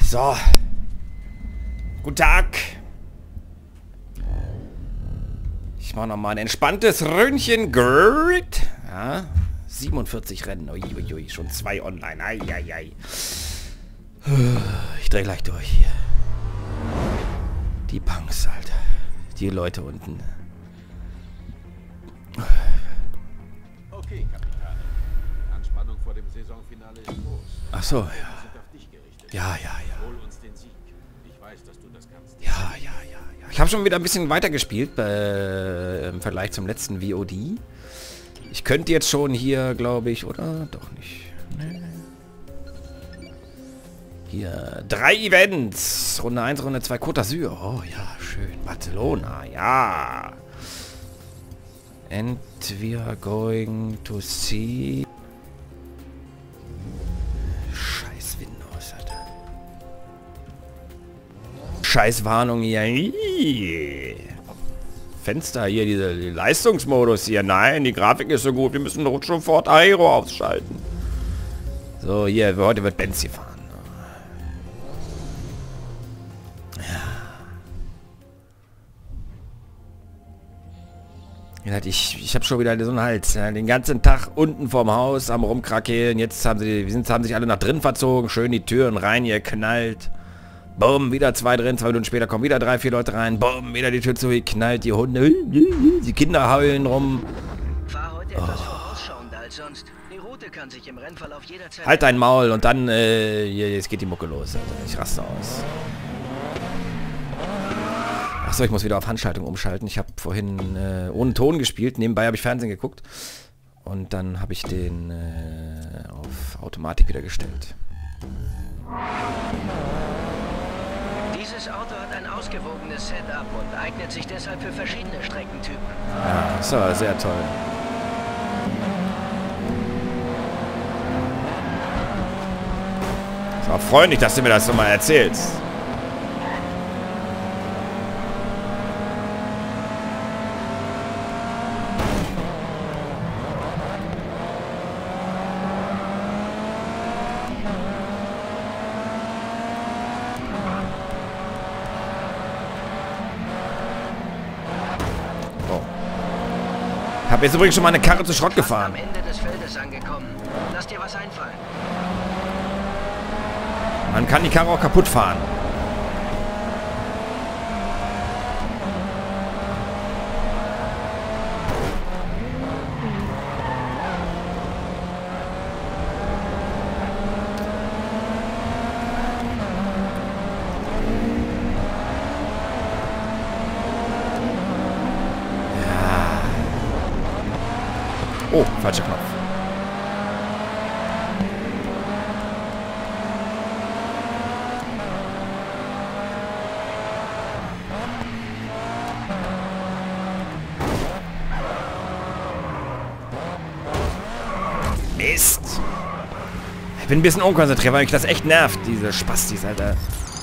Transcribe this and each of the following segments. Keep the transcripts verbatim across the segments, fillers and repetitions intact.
So. Guten Tag. Ich mache nochmal ein entspanntes Röntgen. Grid. Ja. siebenundvierzig Rennen. Uiuiui, schon zwei online. Eieiei. Ich drehe gleich durch hier. Die Punks, Alter. Die Leute unten. Okay, Kapitän. Anspannung vor dem Saisonfinale ist groß. Ach so, ja. Wir sind auf dich gerichtet. Ja, ja, ja. Hol uns den Sieg. Ich weiß, dass du das kannst. Ja, ja, ja, ja. Ich habe schon wieder ein bisschen weitergespielt äh, im Vergleich zum letzten V O D. Ich könnte jetzt schon hier, glaube ich, oder? Doch nicht. Nee. Hier, drei Events. Runde eins, Runde zwei, Côte d'Azur. Oh ja, schön. Barcelona, ja. And we are going to see... Scheiß Windows, Alter. Scheiß Warnung hier. Fenster hier, dieser Leistungsmodus hier. Nein, die Grafik ist so gut. Wir müssen doch sofort Aero ausschalten. So, hier, heute wird Benz hier fahren. Ich, ich habe schon wieder so einen Hals. Ja, den ganzen Tag unten vorm Haus am rumkrakeln. Jetzt haben sie, sind, haben sich alle nach drin verzogen. Schön die Türen rein, hier knallt. Bumm, wieder zwei drin. Zwei Minuten später kommen wieder drei, vier Leute rein. Bumm, wieder die Tür zu, knallt die Hunde. Die Kinder heulen rum. Fahr heute etwas vorausschauender als sonst. Die Route kann sich im Rennverlauf jederzeit... Halt dein Maul und dann, äh, jetzt geht die Mucke los. Alter. Ich raste aus. Achso, ich muss wieder auf Handschaltung umschalten. Ich habe vorhin äh, ohne Ton gespielt. Nebenbei habe ich Fernsehen geguckt. Und dann habe ich den äh, auf Automatik wieder gestellt. Dieses Auto hat ein ausgewogenes Setup und eignet sich deshalb für verschiedene Streckentypen. Ja, das war sehr toll. Es war freundlich, dass du mir das nochmal erzählst. Ich habe jetzt übrigens schon mal eine Karre zu Schrott gefahren. Am Ende des Feldes angekommen. Lass dir was einfallen. Man kann die Karre auch kaputt fahren. Oh, falscher Knopf. Mist. Ich bin ein bisschen unkonzentriert, weil mich das echt nervt, diese Spastis, Alter.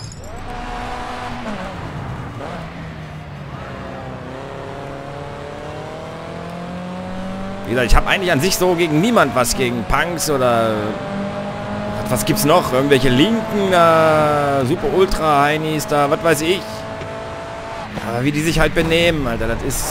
Wie gesagt, ich habe eigentlich an sich so gegen niemand was, gegen Punks oder... Was gibt's noch? Irgendwelche linken, äh, super ultra heinis da, was weiß ich. Aber wie die sich halt benehmen, Alter, das ist...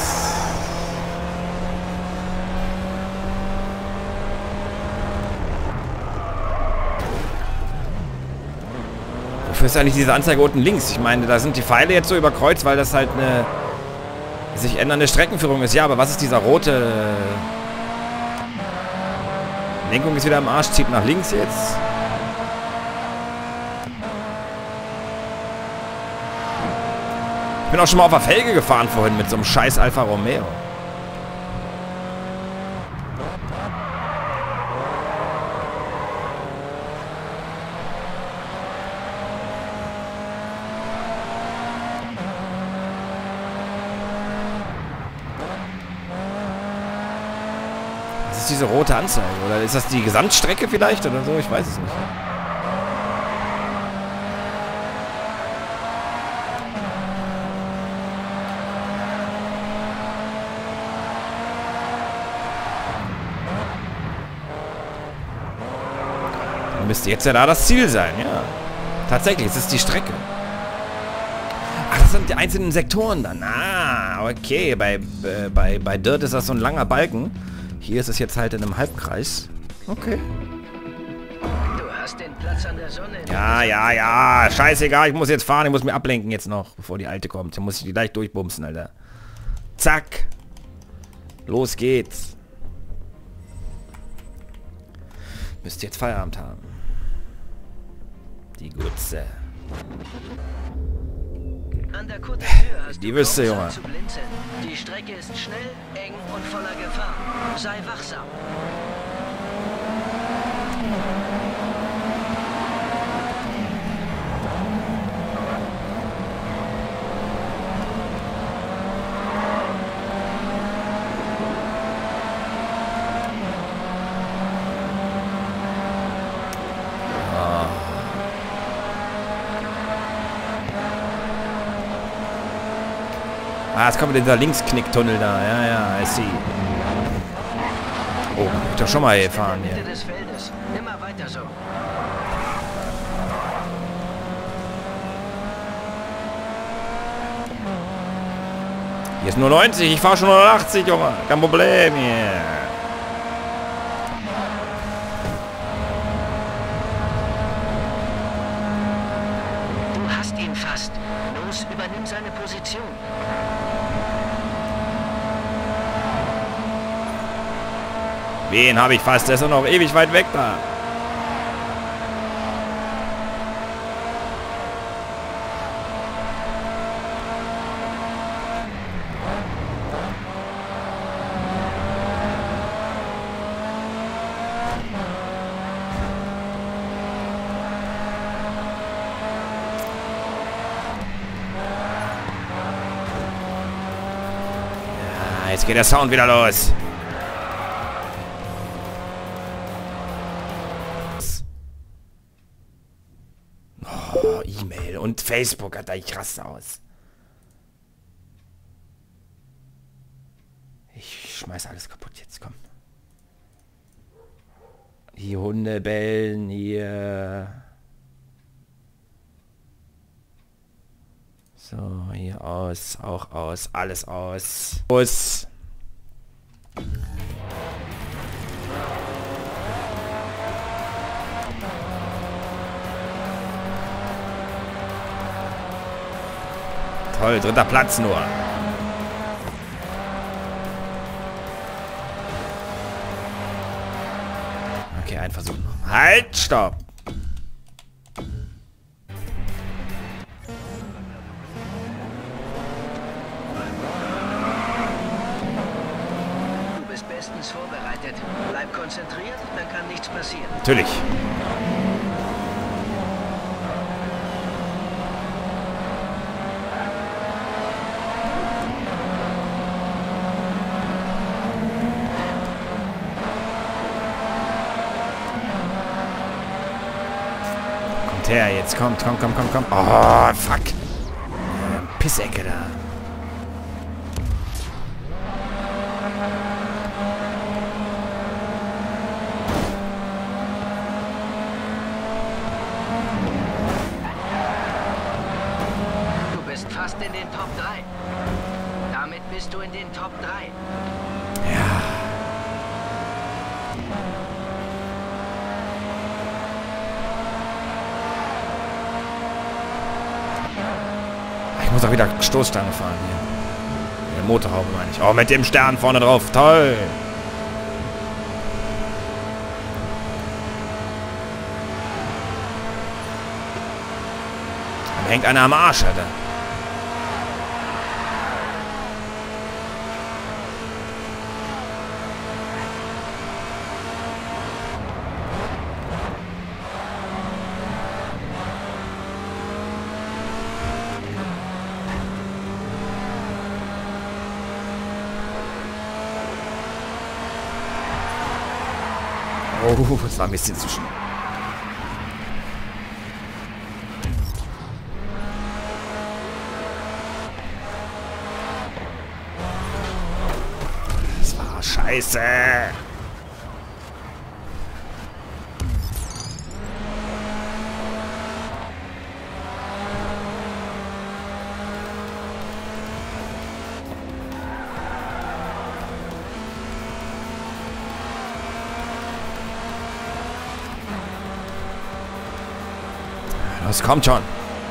Wofür ist eigentlich diese Anzeige unten links? Ich meine, da sind die Pfeile jetzt so überkreuzt, weil das halt eine sich ändernde Streckenführung ist. Ja, aber was ist dieser rote... Lenkung ist wieder am Arsch, zieht nach links jetzt. Ich bin auch schon mal auf der Felge gefahren vorhin mit so einem scheiß Alfa Romeo. Diese rote Anzeige, oder ist das die Gesamtstrecke vielleicht oder so? Ich weiß es nicht. Dann müsste jetzt ja da das Ziel sein, ja. Tatsächlich, es ist die Strecke. Ach, das sind die einzelnen Sektoren dann. Ah, okay. Bei, äh, bei, bei Dirt ist das so ein langer Balken. Hier ist es jetzt halt in einem Halbkreis. Okay. Du hast den Platz an der Sonne. Ja, ja, ja. Scheißegal, ich muss jetzt fahren. Ich muss mir ablenken jetzt noch, bevor die Alte kommt. Dann muss ich die gleich durchbumsen, Alter. Zack. Los geht's. Müsst jetzt Feierabend haben. Die Gutze. An der Côte d'Azur hast Die du Wüste, kaum Junge. Zeit zu blinzeln. Die Strecke ist schnell, eng und voller Gefahr. Sei wachsam. Ah, jetzt kommt dieser Linksknicktunnel da. Ja, ja, I see. Oh, ich doch schon mal gefahren Mitte hier. des Feldes. Immer weiter so. Hier ist nur neunzig, ich fahre schon hundertachtzig, Junge. Kein Problem hier. Du hast ihn fast. Los, übernimm seine Position. Wen habe ich fast? Der ist doch noch ewig weit weg da. Ja, jetzt geht der Sound wieder los. Oh, E-Mail und Facebook hat da ich raste aus. Ich schmeiß alles kaputt jetzt, komm. Die Hunde bellen hier. So, hier aus, auch aus, alles aus. Aus. Toll, dritter Platz nur. Okay, ein Versuch noch. Halt, stopp. Du bist bestens vorbereitet. Bleib konzentriert, dann kann nichts passieren. Natürlich. Kommt her, jetzt kommt, komm, komm, komm, komm. Oh, fuck. Äh, Pissecke da. Du bist fast in den Top drei. Damit bist du in den Top drei. Ja. Ich muss auch wieder Stoßstange fahren hier. Der Motorhaube meine ich. Oh, mit dem Stern vorne drauf. Toll. Da hängt einer am Arsch, Alter. Oh, das war ein bisschen zu schnell. Das war scheiße. Das kommt schon.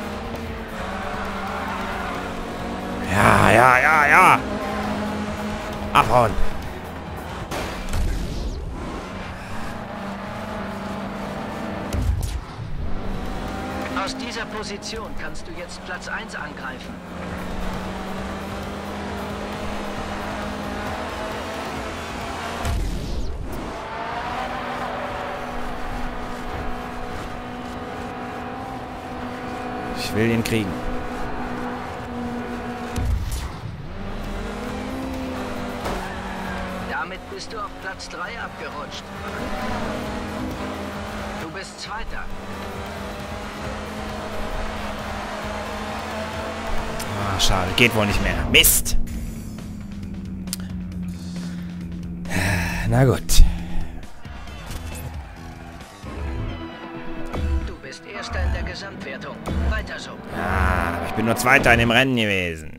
Ja, ja, ja, ja. Abhauen. Aus dieser Position kannst du jetzt Platz eins angreifen. Ich will ihn kriegen. Damit bist du auf Platz drei abgerutscht. Du bist Zweiter. Ah, schade. Geht wohl nicht mehr. Mist. Na gut. Du bist Erster in der Gesamtwertung. Weiter so. Ah, aber ich bin nur Zweiter in dem Rennen gewesen.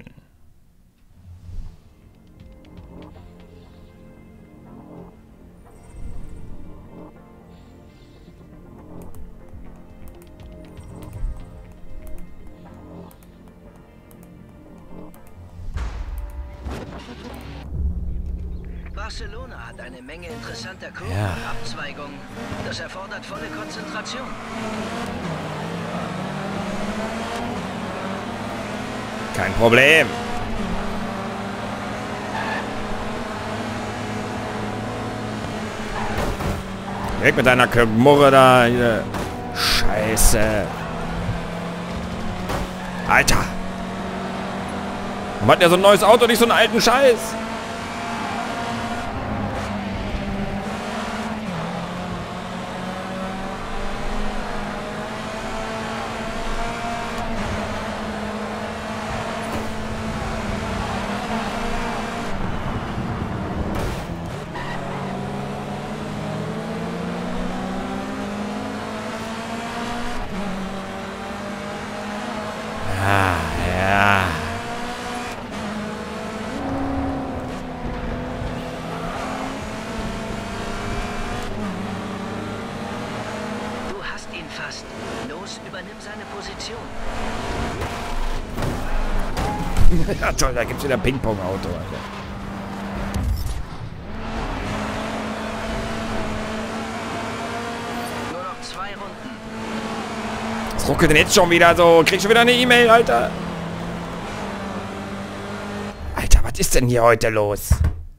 Barcelona hat eine Menge interessanter Kurven Ja. und Abzweigungen. Das erfordert volle Konzentration. Kein Problem. Weg mit deiner Murre da. Hier. Scheiße. Alter. Warum hat der so ein neues Auto, nicht so einen alten Scheiß? Ah, ja. Du hast ihn fast. Los, übernimm seine Position. Ja toll, da gibt's wieder ein Ping-Pong-Auto, Alter. Nur noch zwei Runden. Was ruckelt denn jetzt schon wieder so? Krieg schon wieder eine E-Mail, Alter. Alter, was ist denn hier heute los?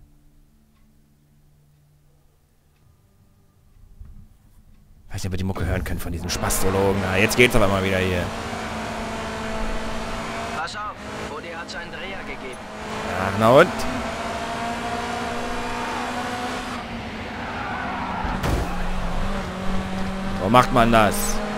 Weiß nicht, ob wir die Mucke hören können von diesem Spastologen. Na, jetzt geht's aber mal wieder hier. Pass auf, Bodi hat seinen Dreher gegeben. Ja, na und? So macht man das.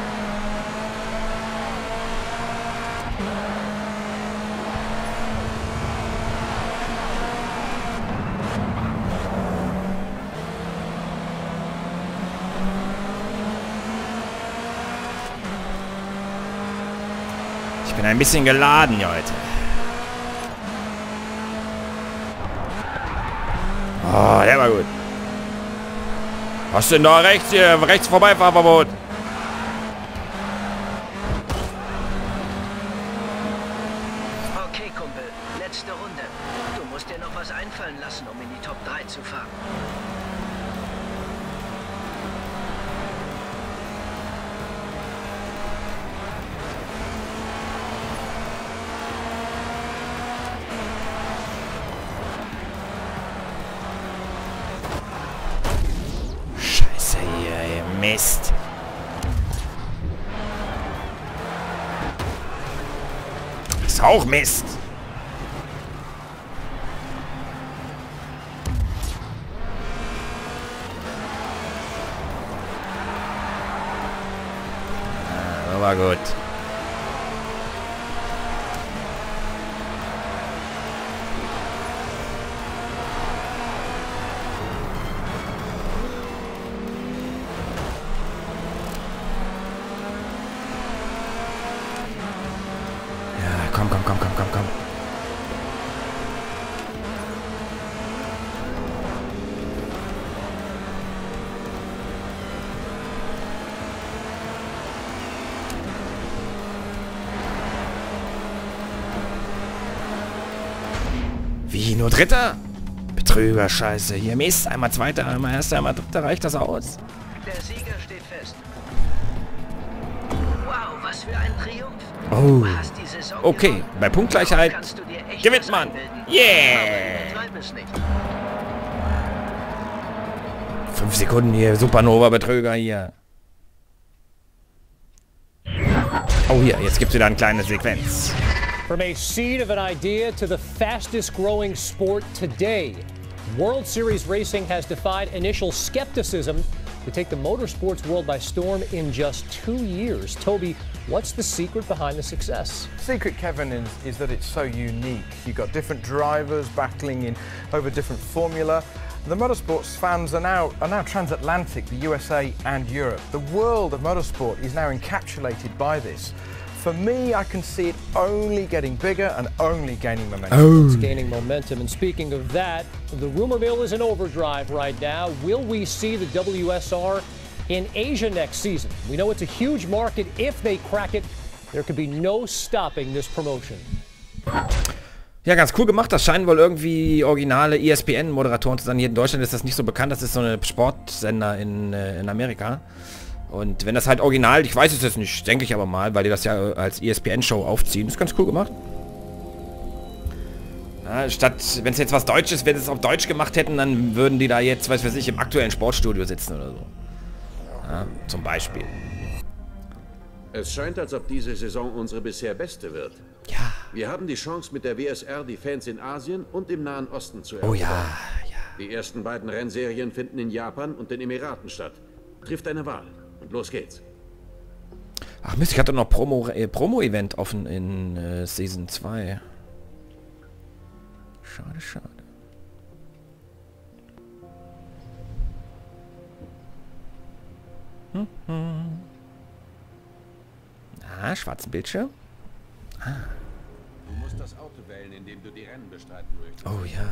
Ich bin ein bisschen geladen, Leute. Oh, der war gut. Was denn da rechts hier? Rechts Vorbeifahrverbot. Okay, Kumpel, letzte Runde. Du musst dir noch was einfallen lassen, um in die Top drei zu fahren. Scheiße hier, ihr Mist. Das ist auch Mist. Ah, das war gut. Komm, komm, komm, komm, komm, komm. Wie, nur Dritter? Betrüger, Scheiße. Hier Mist, einmal Zweiter, einmal Erster, einmal Dritter. Reicht das aus? Der Sieger steht fest. Wow, was für ein Triumph. Oh. Du hast die Saison Okay, gewonnen. bei Punktgleichheit Kannst du dir echt gewinnt was man. einbilden. Yeah! Aber übertreib es nicht. Fünf Sekunden hier, Supernova-Betrüger hier. Oh, hier, jetzt gibt es wieder eine kleine Sequenz. From a seed of an idea to the fastest growing sport today, World Series racing has defied initial skepticism to take the motorsports world by storm in just two years. Toby, what's the secret behind the success? Secret, Kevin, is, is that it's so unique. You've got different drivers battling in over different formula. The motorsports fans are now, are now transatlantic, the U S A and Europe. The world of motorsport is now encapsulated by this. For me, I can see it only getting bigger and only gaining momentum. It's gaining momentum. And speaking of that, the rumor mill is in overdrive right now. Will we see the W S R in Asia next season? We know it's a huge market. If they crack it, there could be no stopping this promotion. Ja, ganz cool gemacht. Das scheinen wohl irgendwie originale E S P N-Moderatoren zu sein. Hier in Deutschland ist das nicht so bekannt. Das ist so eine Sportsender in, äh, in Amerika. Und wenn das halt original, ich weiß es jetzt nicht, denke ich aber mal, weil die das ja als E S P N-Show aufziehen. Das ist ganz cool gemacht. Ja, statt, wenn es jetzt was Deutsches, wenn sie es auf Deutsch gemacht hätten, dann würden die da jetzt, weiß weiß ich, im aktuellen Sportstudio sitzen oder so. Ja, zum Beispiel. Es scheint, als ob diese Saison unsere bisher beste wird. Ja. Wir haben die Chance, mit der W S R die Fans in Asien und im Nahen Osten zu erobern. Oh ja, ja. Die ersten beiden Rennserien finden in Japan und den Emiraten statt. Triff deine Wahl und los geht's. Ach Mist, ich hatte noch Promo, äh, Promo-Event offen in äh, Season zwei. Schade, schade. Hm, hm. Ah, schwarzen Bildschirm. Ah. Du musst das Auto wählen, in dem du die Rennen bestreiten möchtest. Oh ja.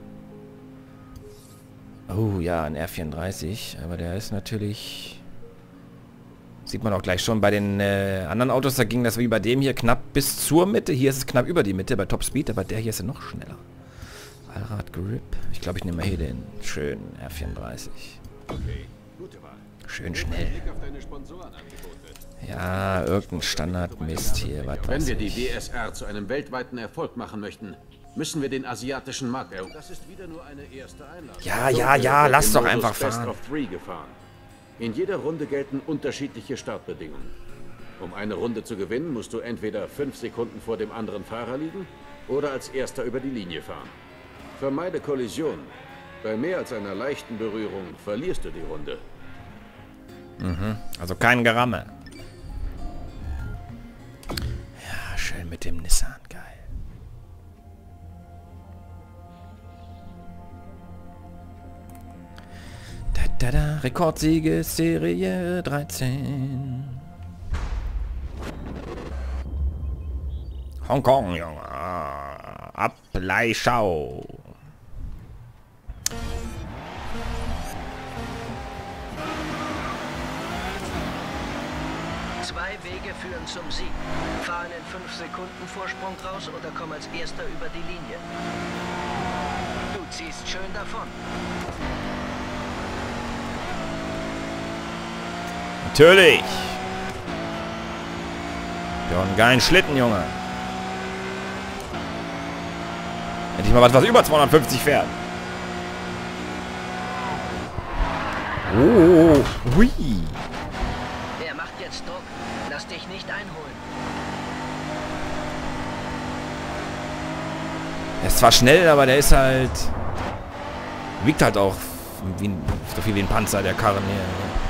Oh ja, ein R vierunddreißig. Aber der ist natürlich... Sieht man auch gleich schon bei den äh, anderen Autos. Da ging das wie bei dem hier knapp bis zur Mitte. Hier ist es knapp über die Mitte bei Top Speed. Aber der hier ist ja noch schneller. Allrad Grip. Ich glaube, ich nehme mal hier den schönen R vierunddreißig. Okay, gute Wahl. Schön schnell. Blick auf deine Sponsorenangebote. Ja, irgendein Standardmist hier. Was Wenn weiß wir die ich. W S R zu einem weltweiten Erfolg machen möchten, müssen wir den asiatischen Markt erobern. Das ist wieder nur eine erste Einladung. Ja, ja, ja, lass Im doch Modus einfach Best fahren. of Three gefahren. In jeder Runde gelten unterschiedliche Startbedingungen. Um eine Runde zu gewinnen, musst du entweder fünf Sekunden vor dem anderen Fahrer liegen oder als Erster über die Linie fahren. Vermeide Kollisionen. Bei mehr als einer leichten Berührung verlierst du die Runde. Mhm. Also kein Geramme. Ja, schön mit dem Nissan. Geil. Da, da, da. Rekordsiege Serie dreizehn. Hongkong, Junge. Ableischau. Zwei Wege führen zum Sieg. Fahren in fünf Sekunden Vorsprung raus oder komm als Erster über die Linie. Du ziehst schön davon. Natürlich. Ja, einen geilen Schlitten, Junge. Endlich mal was, was über zweihundertfünfzig fährt. Oh, hui. Er macht jetzt Druck. Lass dich nicht einholen. Er ist zwar schnell, aber der ist halt... Wiegt halt auch wie ein, so viel wie ein Panzer, der Karren hier.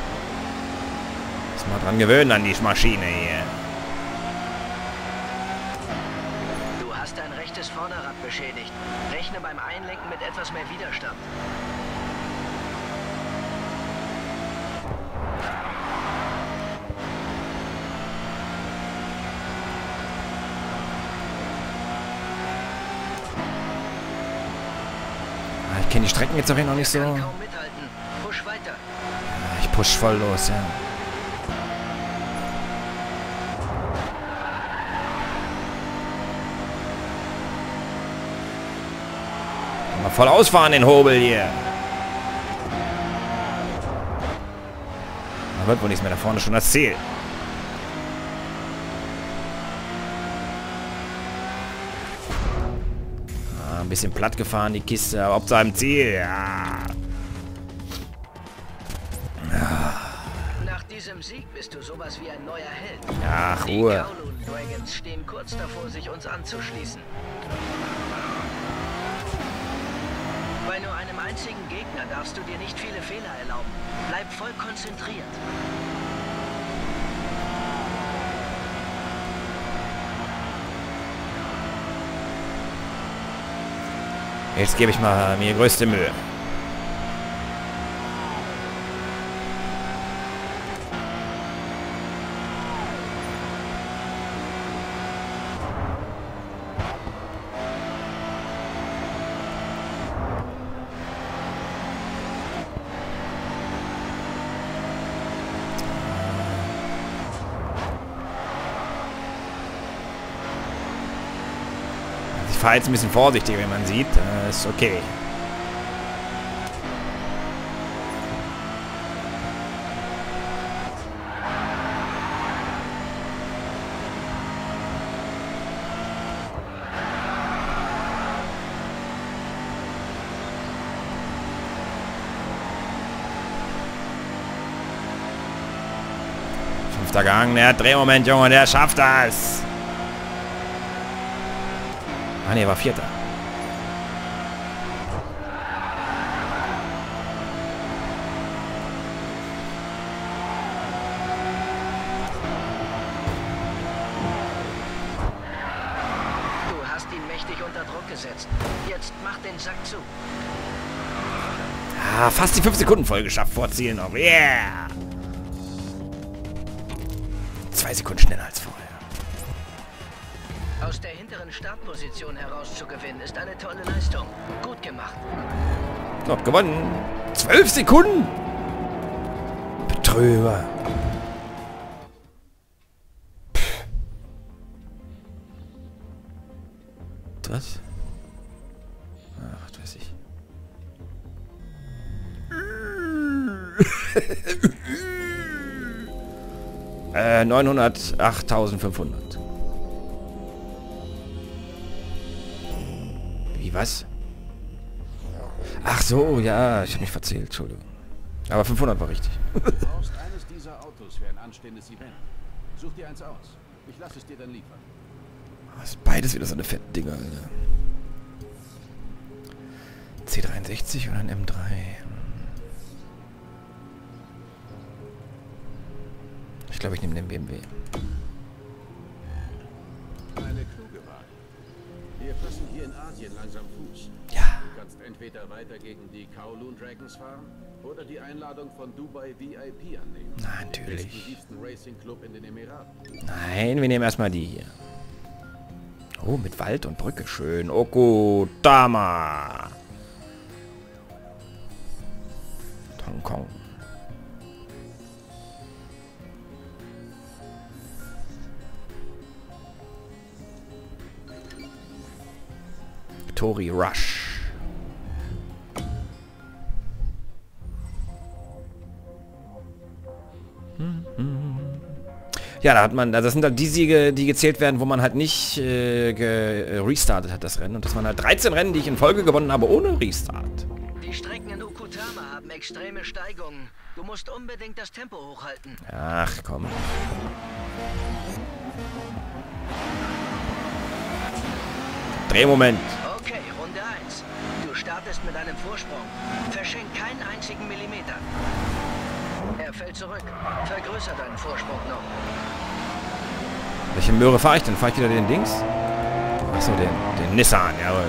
Muss mal dran gewöhnen an die Maschine hier. Du hast dein rechtes Vorderrad beschädigt. Rechne beim Einlenken mit etwas mehr Widerstand. Ich kenne die Strecken jetzt auch hier noch nicht so. Kann kaum mithalten. Push weiter. Ich push voll los, ja. Mal voll ausfahren den Hobel hier. Da wird wohl nichts mehr, da vorne schon das Ziel. Ah, ein bisschen platt gefahren, die Kiste, aber ob zu einem Ziel. Ja. Nach diesem Sieg bist du sowas wie ein neuer Held. Ach, Die Ruhe. Kowloon Dragons stehen kurz davor, sich uns anzuschließen. Bei nur einem einzigen Gegner darfst du dir nicht viele Fehler erlauben. Bleib voll konzentriert. Jetzt gebe ich mal mir größte Mühe. Ich fahre jetzt ein bisschen vorsichtiger, wie man sieht. Das ist okay. Fünfter Gang, der Drehmoment, Junge, der schafft das. Ah ne, war Vierter. Du hast ihn mächtig unter Druck gesetzt. Jetzt mach den Sack zu. Ah, fast die fünf Sekunden voll geschafft vor Ziel noch. Yeah! Zwei Sekunden schneller als vorher. Aus der hinteren Startposition heraus zu gewinnen, ist eine tolle Leistung. Gut gemacht. Top gewonnen. Zwölf Sekunden. Betrüger. Pff. Was? Ach, was weiß ich. äh, neunhundertachttausendfünfhundert. Wie, was? Ach so, ja, ich habe mich verzählt, Entschuldigung. Aber fünfhundert war richtig. Du brauchst eines dieser Autos für ein anstehendes Event. Such dir eins aus. Ich lasse es dir dann liefern. Das ist beides wieder so eine fetten Dinger, Alter. C dreiundsechzig oder ein M drei? Ich glaube, ich nehme den B M W. Eine kluge Wahl. Wir fassen hier in Asien langsam Fuß. Ja. Du kannst entweder weiter gegen die Kowloon Dragons fahren oder die Einladung von Dubai V I P annehmen. Na, natürlich. Den exklusivsten Racing Club in den Emiraten. Nein, wir nehmen erstmal die hier. Oh, mit Wald und Brücke. Schön. Okutama. Hongkong. Tori Rush. Ja, da hat man, also das sind dann die Siege, die gezählt werden, wo man halt nicht äh, ge, restartet hat, das Rennen. Und das waren halt dreizehn Rennen, die ich in Folge gewonnen habe, ohne Restart. Die Strecken in Okutama haben extreme Steigungen. Du musst unbedingt das Tempo hochhalten. Ach, komm. Drehmoment. Okay, Runde eins. Du startest mit einem Vorsprung. Verschenk keinen einzigen Millimeter. Er fällt zurück. Vergrößer deinen Vorsprung noch. Welche Möhre fahre ich denn? Fahre ich wieder den Dings? Achso, den, den Nissan, jawohl.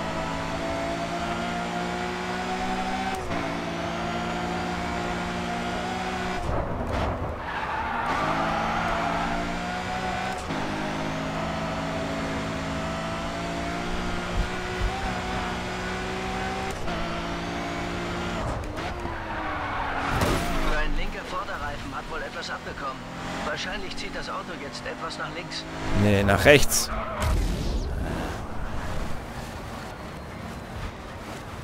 Dein linker Vorderreifen hat wohl etwas abbekommen. Wahrscheinlich zieht das Auto jetzt etwas nach links. Nee, nach rechts.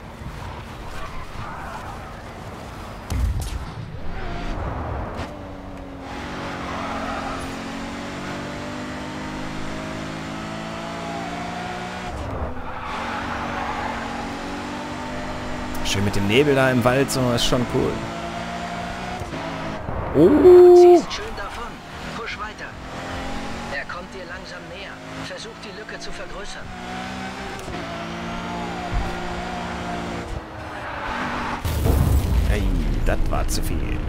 Schön mit dem Nebel da im Wald, so, ist schon cool. Du Oh! ziehst schön davon. Push weiter. Er kommt dir langsam näher. Versuch die Lücke zu vergrößern. Hey, das war zu viel.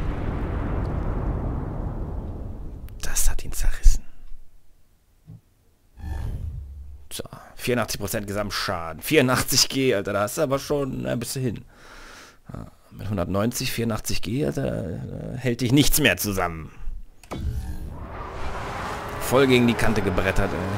Das hat ihn zerrissen. So, vierundachtzig Prozent Gesamtschaden. vierundachtzig G, Alter, da hast du aber schon ein bisschen hin. Ja, mit hundertneunzig, vierundachtzig G, Alter, da hält dich nichts mehr zusammen. Voll gegen die Kante gebrettert, ey.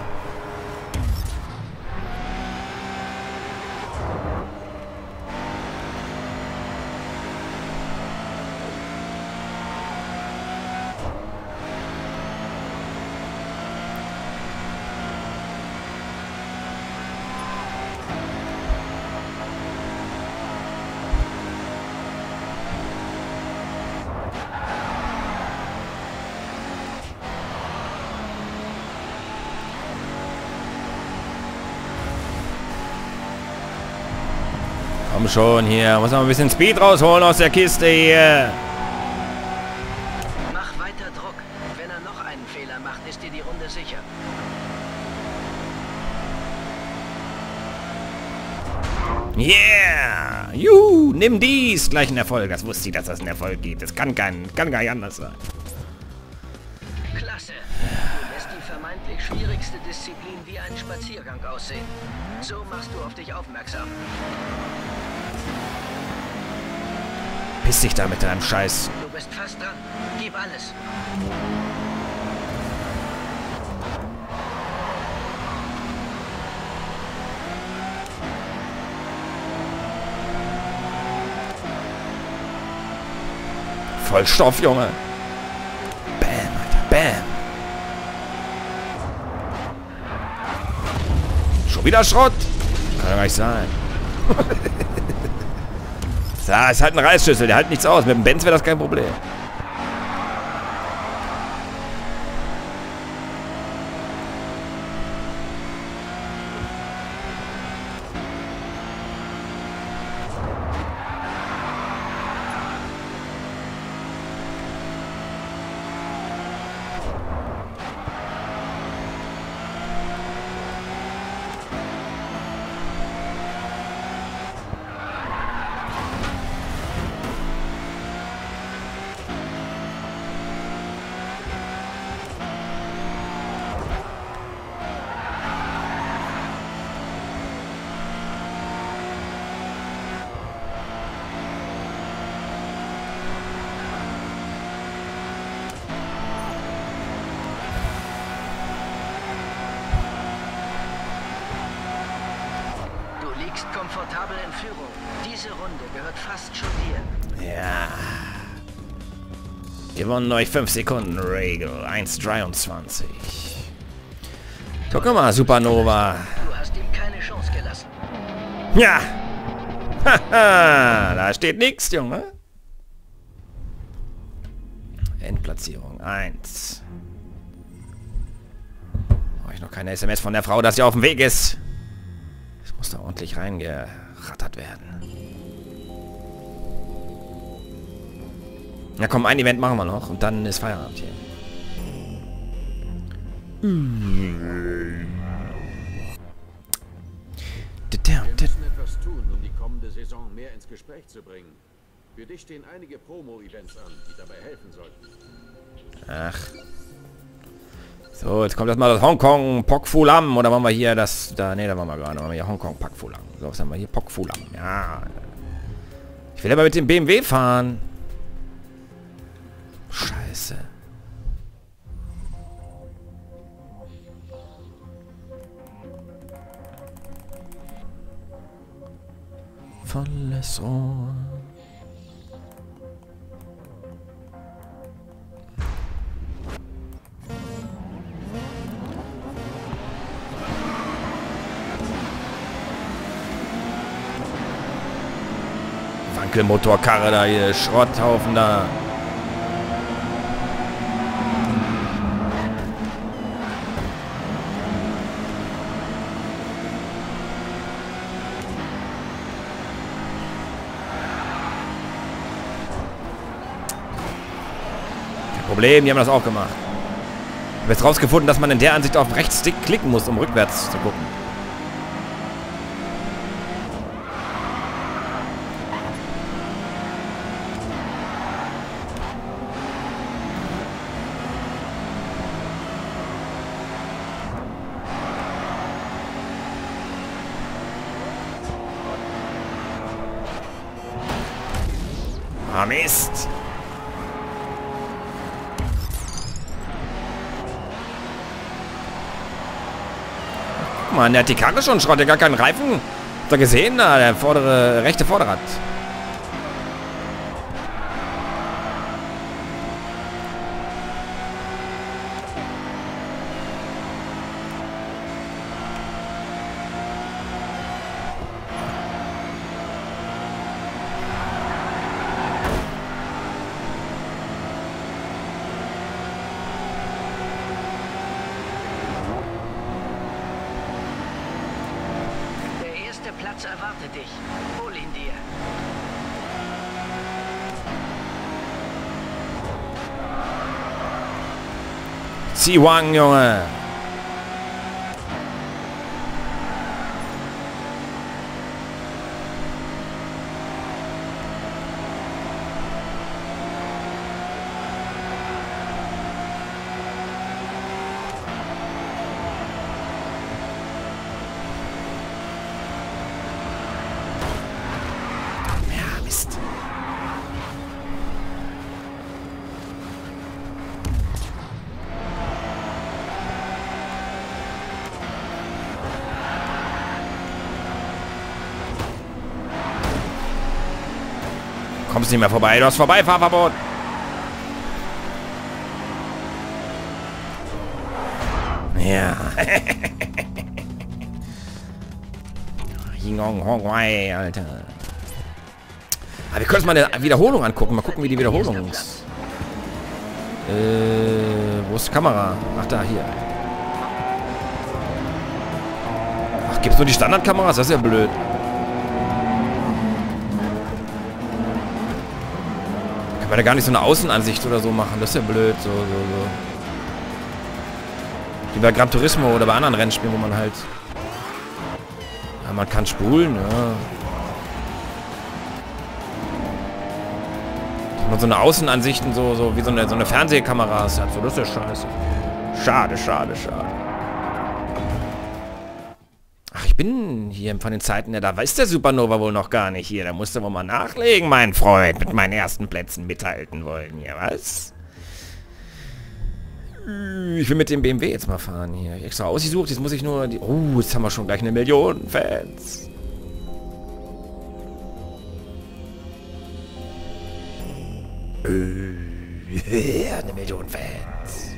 Komm schon hier, muss noch ein bisschen Speed rausholen aus der Kiste hier. Mach weiter Druck. Wenn er noch einen Fehler macht, ist dir die Runde sicher. Yeah! Juhu, nimm dies! Gleich ein Erfolg. Das wusste ich, dass das einen Erfolg gibt. Das kann, kein, kann gar nicht anders sein. Klasse. Du lässt die vermeintlich schwierigste Disziplin wie einen Spaziergang aussehen. So machst du auf dich aufmerksam. Piss dich da mit deinem Scheiß. Du bist fast dran. Gib alles. Vollstoff, Junge. Bam, Alter. Bam. Schon wieder Schrott? Kann ja gar nicht sein. Da ist halt ein Reißschlüssel, der hält nichts aus. Mit dem Benz wäre das kein Problem. Komfortabel in Führung. Diese Runde gehört fast schon dir. Ja. Gewonnen durch fünf Sekunden Regel. eins dreiundzwanzig. Guck mal, Supernova. Du hast ihm keine Chance gelassen. Ja. Haha, da steht nichts, Junge. Endplatzierung eins. Habe ich noch keine S M S von der Frau, dass sie auf dem Weg ist. Es muss da ordentlich reingerattert werden. Na komm, ein Event machen wir noch und dann ist Feierabend hier. Wir müssen etwas tun, um die kommende Saison mehr ins Gespräch zu bringen. Für dich stehen einige Promo-Events an, die dabei helfen sollten. Ach. So, jetzt kommt erstmal das Hongkong Pok Fulam. Oder waren wir hier das... da Ne, da waren wir gerade. Waren wir hier Hongkong Pok Fulam. So, was haben wir hier? Pok Fulam. Ja. Ich will aber mit dem B M W fahren. Scheiße. Volles Rohr. Wankelmotorkarre da hier, Schrotthaufen da. Problem, die haben das auch gemacht. Ich habe jetzt rausgefunden, dass man in der Ansicht auf Rechtsstick klicken muss, um rückwärts zu gucken. Ah, Mist. Guck mal, der hat die Karre schon Schrott, der gar keinen Reifen. Habt ihr gesehen? Da, der vordere, rechte Vorderrad. Platz erwartet dich. Hol ihn dir. Xi Wang, Junge. Mist. Kommst nicht mehr vorbei, du hast Vorbeifahrverbot. Ja. Yingong Hongwei, Alter. Aber wir können uns mal eine Wiederholung angucken. Mal gucken, wie die Wiederholung ist. Äh, wo ist die Kamera? Ach, da, hier. Ach, gibt es nur die Standardkameras? Das ist ja blöd. Kann man da gar nicht so eine Außenansicht oder so machen? Das ist ja blöd. So, so, so. Wie bei Gran Turismo oder bei anderen Rennspielen, wo man halt... Ja, man kann spulen, ja. Und so eine Außenansichten, so, so wie so eine, so eine Fernsehkamera ist. Also, das ist ja scheiße. Schade, schade, schade. Ach, ich bin hier von den Zeiten, ja, da weiß der Supernova wohl noch gar nicht hier. Da musste wohl mal nachlegen, mein Freund, mit meinen ersten Plätzen mithalten wollen. Ja, was? Ich will mit dem B M W jetzt mal fahren hier. Ich extra ausgesucht, jetzt muss ich nur... Die oh, jetzt haben wir schon gleich eine Million Fans. Ja, eine Million Fans.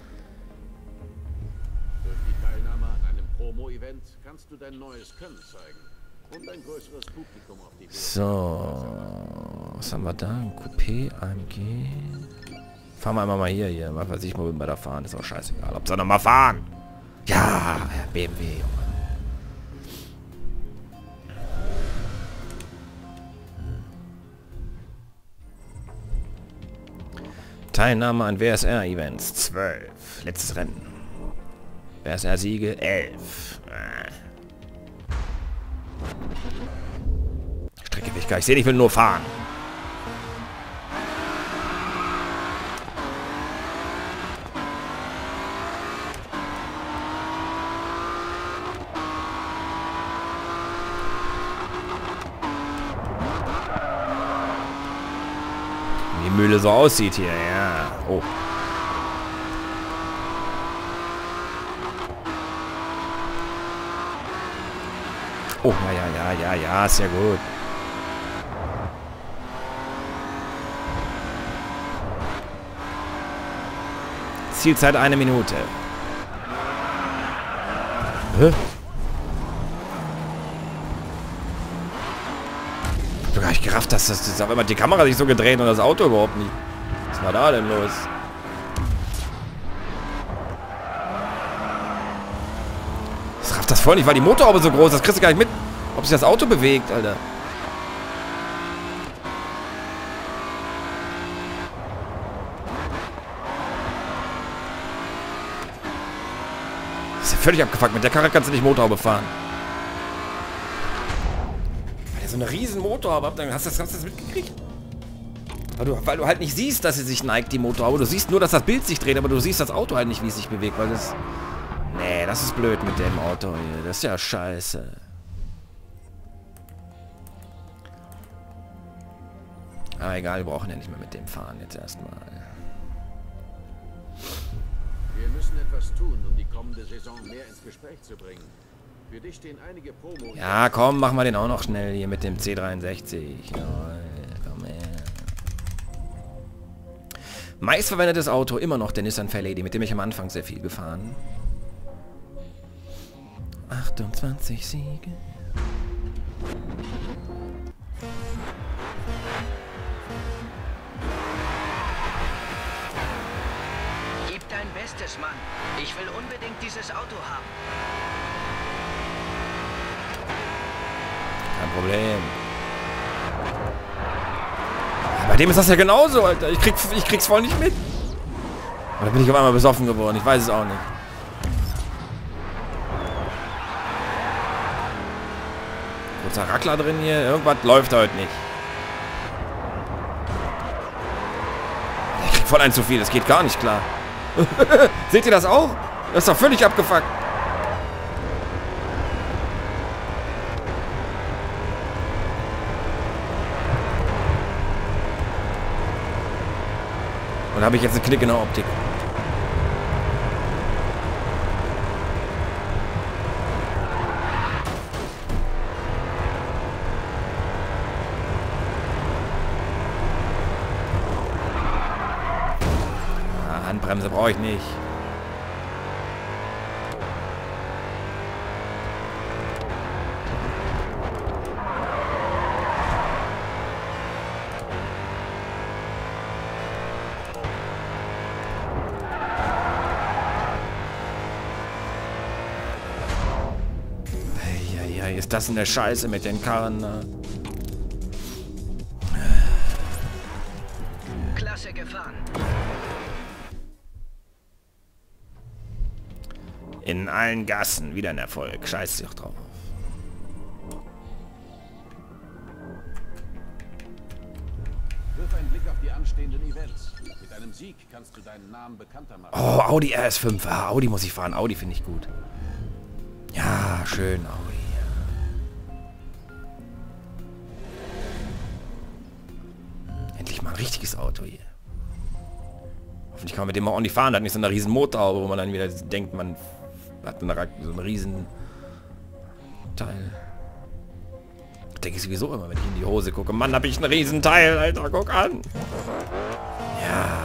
Durch die Teilnahme an einem Promo-Event kannst du dein neues Können zeigen und ein größeres Publikum auf die Bühne. So, was haben wir da? Ein Coupé, A M G. Fahren wir einmal mal hier, hier. Was weiß ich, wo wir da fahren. Ist auch scheißegal. Ob sie noch mal fahren. Ja, B M W, Junge. Teilnahme an W S R-Events zwölf. Letztes Rennen. W S R-Siege elf. Strecke will ich gar nicht sehen, ich will nur fahren. Die Mühle so aussieht hier, ja. Oh. Oh, ja, ja, ja, ja, ja, sehr gut. Zielzeit eine Minute. Hä? Ich hab gar nicht gerafft, dass das, das auf einmal die Kamera sich so gedreht und das Auto überhaupt nicht. Was war da denn los? Das rafft das voll nicht, weil die Motorhaube so groß ist. Das kriegst du gar nicht mit, ob sich das Auto bewegt, Alter. Das ist ja völlig abgefuckt. Mit der Karre kannst du nicht Motorhaube fahren. Weil der so eine riesen Motorhaube hat, dann hast du das, hast du das mitgekriegt? Weil du, weil du halt nicht siehst, dass sie sich neigt, die Motorhaube. Du siehst nur, dass das Bild sich dreht, aber du siehst das Auto halt nicht, wie es sich bewegt, weil das... Nee, das ist blöd mit dem Auto hier. Das ist ja scheiße. Aber egal, wir brauchen ja nicht mehr mit dem fahren jetzt erstmal. Wir müssen etwas tun, um die kommende Saison mehr ins Gespräch zu bringen. Für dich stehen einige Promo... Ja, komm, machen wir den auch noch schnell hier mit dem C dreiundsechzig. Jawohl, komm her. Meistverwendetes Auto, immer noch der Nissan Fairlady, mit dem ich am Anfang sehr viel gefahren. achtundzwanzig Siege. Gib dein Bestes, Mann. Ich will unbedingt dieses Auto haben. Kein Problem. Bei dem ist das ja genauso, Alter. Ich, krieg, ich krieg's voll nicht mit. Oder bin ich auf einmal besoffen geworden? Ich weiß es auch nicht. Kurzer Rackler drin hier. Irgendwas läuft heute nicht. Ich krieg voll ein zu viel. Das geht gar nicht klar. Seht ihr das auch? Das ist doch völlig abgefuckt. Und habe ich jetzt einen Knick in der Optik. Ah, Handbremse brauche ich nicht. Ist das eine Scheiße mit den Karren? Ne? Klasse gefahren. In allen Gassen wieder ein Erfolg. Scheiß dich drauf. Wirf einen Blick auf die anstehenden Events. Mit einem Sieg kannst du deinen Namen bekannter machen. Oh, Audi R S fünf. Ah, Audi muss ich fahren. Audi finde ich gut. Ja, schön, Audi. Endlich mal ein richtiges Auto hier. Hoffentlich kann man mit dem auch nicht fahren. Hat nicht so eine riesen Motorhaube, wo man dann wieder denkt, man hat eine, so einen riesen Teil. Denke ich sowieso immer, wenn ich in die Hose gucke. Mann, hab ich einen riesen Teil, Alter. Guck an. Ja.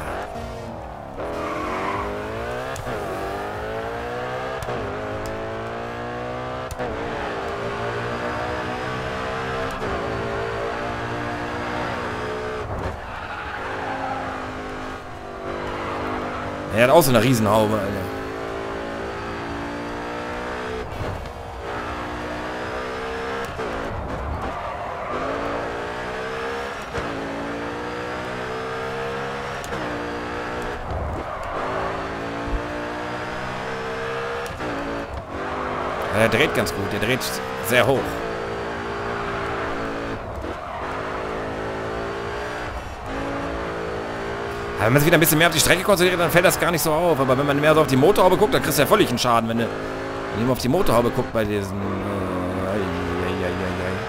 Er hat auch so eine Riesenhaube, Alter. Ja, der dreht ganz gut, der dreht sehr hoch. Wenn man sich wieder ein bisschen mehr auf die Strecke konzentriert, dann fällt das gar nicht so auf. Aber wenn man mehr so auf die Motorhaube guckt, dann kriegst du ja völlig einen Schaden, wenn du, wenn du immer auf die Motorhaube guckt bei diesen... Äh, ai, ai, ai, ai, ai.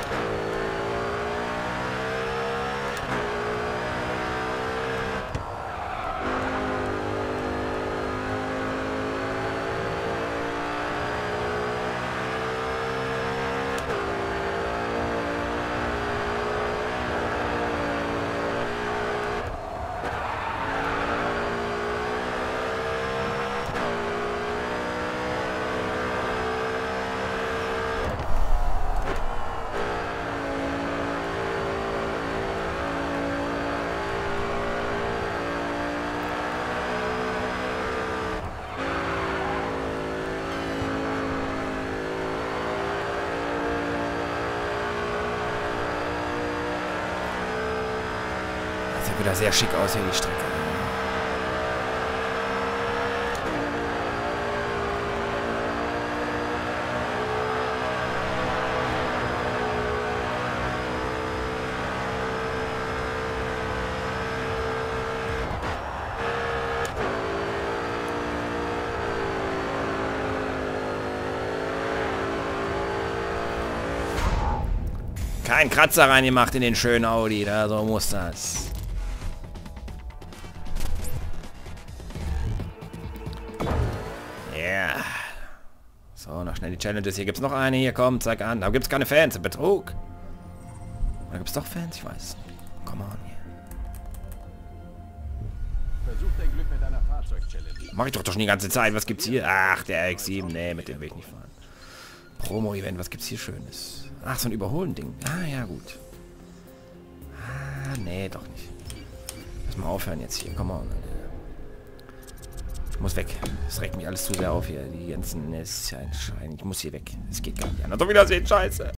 Sieht wieder sehr schick aus hier, die Strecke. Kein Kratzer reingemacht in den schönen Audi. Da, so muss das. Ja. Yeah. So, noch schnell die Challenges. Hier gibt es noch eine. Hier, komm, zeig an. Da gibt es keine Fans. Betrug. Da gibt es doch Fans? Ich weiß. Come on. Versuch dein Glück mit deiner Fahrzeug-Challenge. Mach ich doch doch schon die ganze Zeit. Was gibt's hier? Ach, der R X sieben. Nee, mit dem will ich nicht fahren. Promo-Event. Was gibt's hier Schönes? Ach, so ein Überholen-Ding. Ah, ja, gut. Ah, nee, doch nicht. Lass mal aufhören jetzt hier. Come on. Ich muss weg. Das regt mich alles zu sehr auf hier. Die ganzen... Es ist ja ein Schein. Ich muss hier weg. Es geht gar nicht anders. Auf Wiedersehen. Scheiße.